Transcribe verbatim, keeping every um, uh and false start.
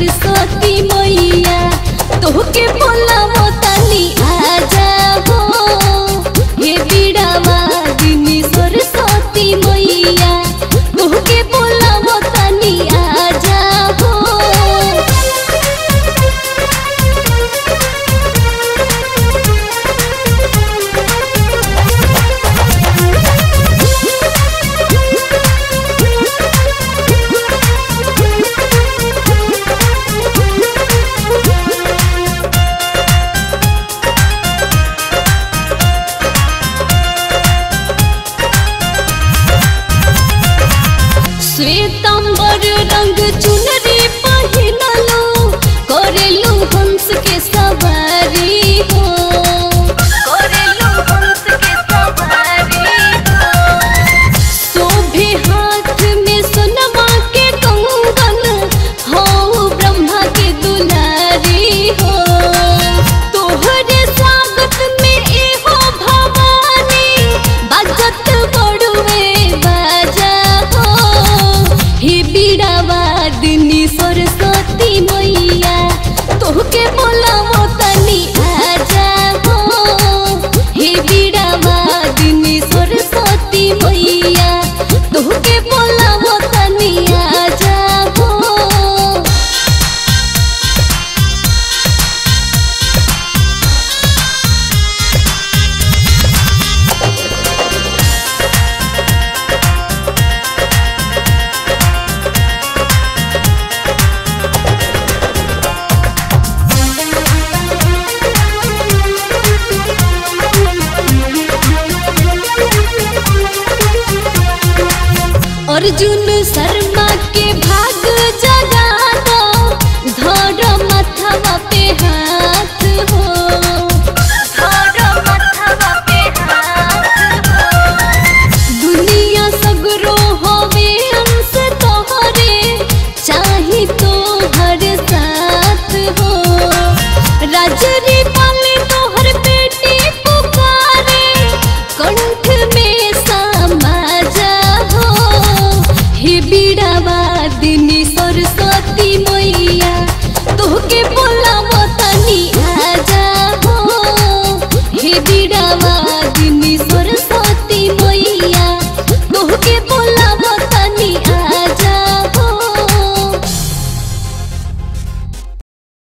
सरस्वती मैया तोहके बोला मोतानी आजा हो हे बीड़ा वादिनी सरस्वती मैया तोहके बोला मोतानी आजा हो। श्वेतांबर रंग चुनरी पहिनलो करेलू हंस के सवारी हो करेलू हंस के सवारी हो शोभे हाथ में सोनमा के कंगन हो ब्रह्मा के दुलारी हो तोहरे स्वागत में एहो भवानी बाजत बड़ुए बाजा हे बीड़ा वादिनी सरस्वती मैया तोहके बोला मोतानी आजा हो हे बीड़ा वादिनी सरस्वती मैया तोहके बोला मोतानी आजा हो। अर्जुन शर्मा के भाग जगा दो धर मथवा पे हाथ हो धर मथवा पे हाथ हो दुनिया सगरो होवे अंश तोहरे चाही तो हर साथ हो राजरी पाले तोहर बेटी पुकारे कंठ में समा हे बीड़ा वादिनी सरस्वती मैया तोहके बोला मोतानी आजा हो हे बीड़ा वादिनी